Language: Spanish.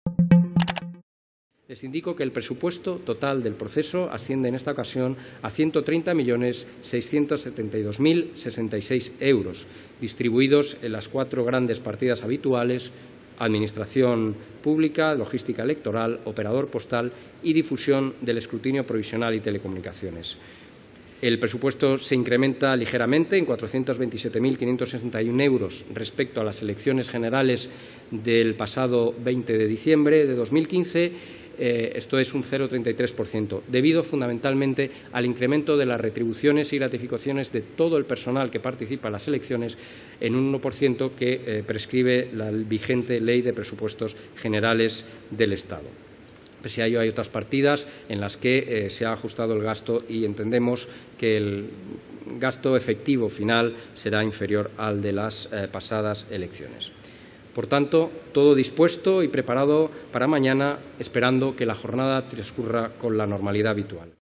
Les indico que el presupuesto total del proceso asciende en esta ocasión a 130.672.066 euros, distribuidos en las 4 grandes partidas habituales: Administración Pública, Logística Electoral, Operador Postal y Difusión del Escrutinio Provisional y Telecomunicaciones. El presupuesto se incrementa ligeramente en 427.561 euros respecto a las elecciones generales del pasado 20 de diciembre de 2015. Esto es un 0,33%, debido fundamentalmente al incremento de las retribuciones y gratificaciones de todo el personal que participa en las elecciones en un 1% que prescribe la vigente Ley de Presupuestos Generales del Estado. Pese a ello, hay otras partidas en las que se ha ajustado el gasto y entendemos que el gasto efectivo final será inferior al de las pasadas elecciones. Por tanto, todo dispuesto y preparado para mañana, esperando que la jornada transcurra con la normalidad habitual.